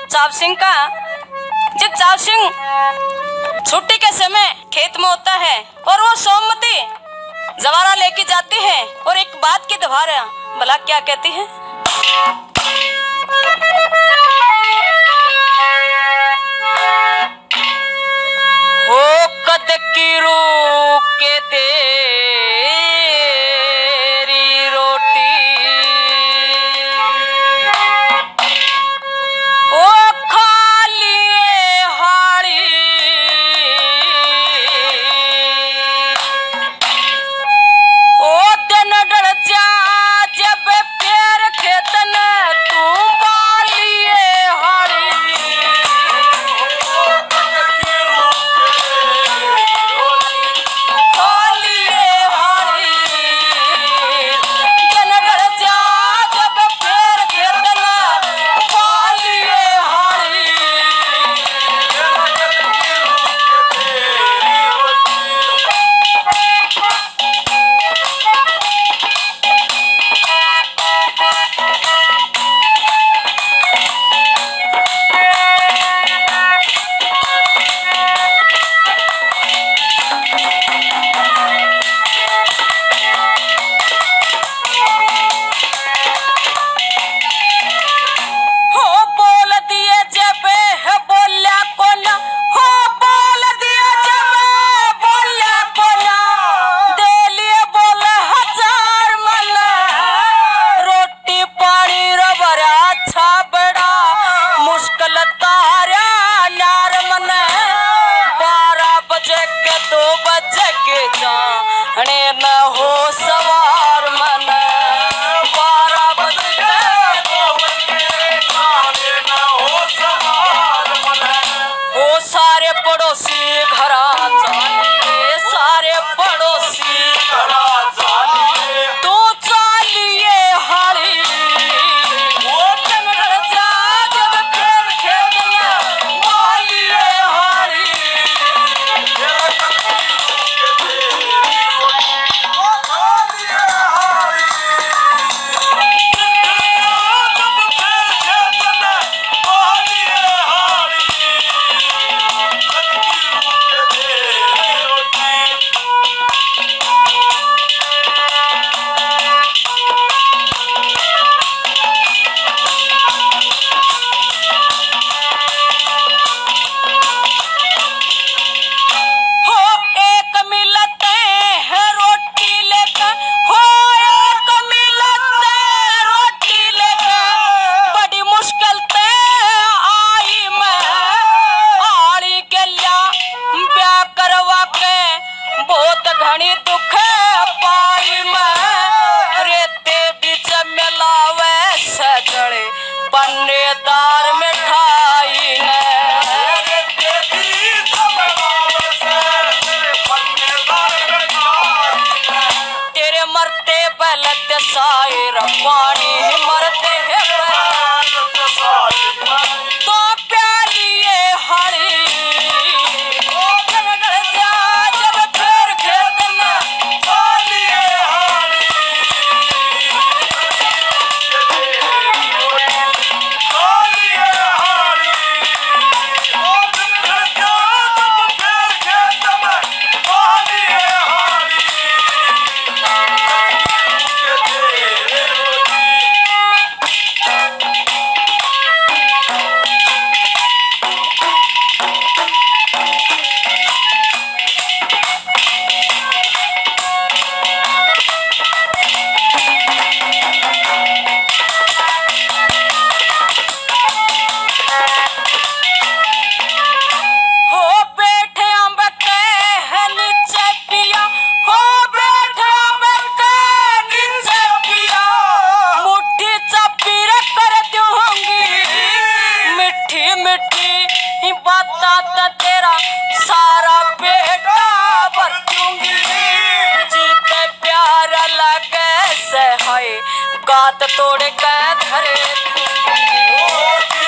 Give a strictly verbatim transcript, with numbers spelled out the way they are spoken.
चाव सिंह का। जब चाव सिंह छुट्टी के समय खेत में होता है और वो सोमवती जवारा लेके जाती है और एक बात की दोबारा भला क्या कहती है। ओ कद की रूप के तेरी रोटी, ओ खा लिए हाड़ी, ओ दिन डर जा जब पैर खेतन तू बालिए हाड़ी। जाने न हो सवार मन, बारह बजे दो बजे जाने न हो सवार मन। वो सारे पड़ोसी घरा जानिए, सारे पड़ोसी घरा जानिए, तू चालिए हाड़ी। वो जंगल जा जब खेल खेत में बालिए हाड़ी। घनी दुख पाई मैं रेते बीच मिलावे सजड़े पन्नेदार मिठाई ने। रेते बीच मिलावे सजड़े पन्नेदार मिठाई ने। तेरे मरते पलट सायर पानी मरते है तो प्यालिए हरी। बाता तेरा सारा बेटा भर दूंगी, जीते प्यार लगे से है गात तोड़ के धरे दूंगी।